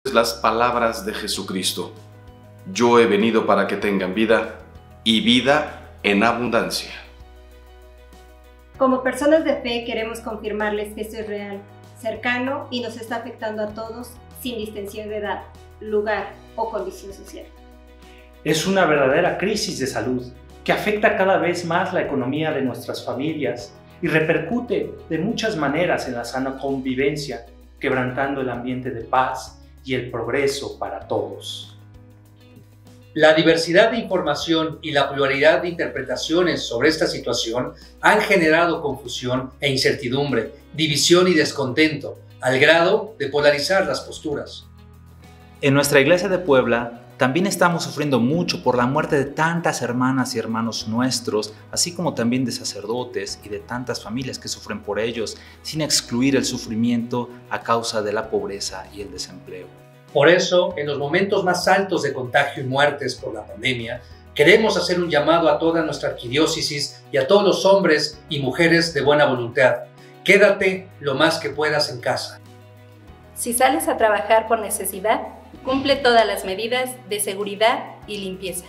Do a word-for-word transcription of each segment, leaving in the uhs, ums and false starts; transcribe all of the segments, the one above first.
las palabras de Jesucristo: yo he venido para que tengan vida y vida en abundancia. Como personas de fe queremos confirmarles que esto es real, cercano y nos está afectando a todos sin distinción de edad, lugar o condición social. Es una verdadera crisis de salud que afecta cada vez más la economía de nuestras familias y repercute de muchas maneras en la sana convivencia, quebrantando el ambiente de paz y el progreso para todos. La diversidad de información y la pluralidad de interpretaciones sobre esta situación han generado confusión e incertidumbre, división y descontento, al grado de polarizar las posturas. En nuestra iglesia de Puebla también estamos sufriendo mucho por la muerte de tantas hermanas y hermanos nuestros, así como también de sacerdotes y de tantas familias que sufren por ellos, sin excluir el sufrimiento a causa de la pobreza y el desempleo. Por eso, en los momentos más altos de contagio y muertes por la pandemia, queremos hacer un llamado a toda nuestra arquidiócesis y a todos los hombres y mujeres de buena voluntad. Quédate lo más que puedas en casa. Si sales a trabajar por necesidad, cumple todas las medidas de seguridad y limpieza.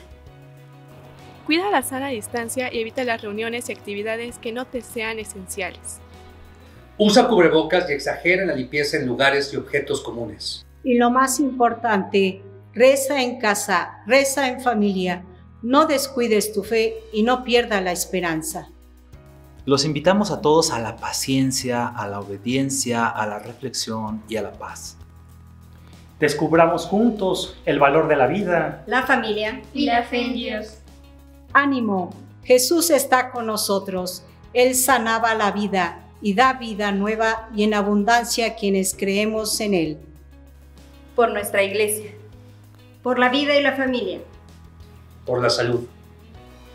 Cuida la sana distancia y evita las reuniones y actividades que no te sean esenciales. Usa cubrebocas y exagera en la limpieza en lugares y objetos comunes. Y lo más importante, reza en casa, reza en familia. No descuides tu fe y no pierdas la esperanza. Los invitamos a todos a la paciencia, a la obediencia, a la reflexión y a la paz. Descubramos juntos el valor de la vida, la familia y la fe en Dios. Ánimo, Jesús está con nosotros. Él sanaba la vida y da vida nueva y en abundancia a quienes creemos en Él. Por nuestra iglesia. Por la vida y la familia. Por la salud.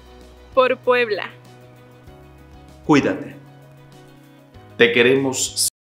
Por Puebla. Cuídate. Te queremos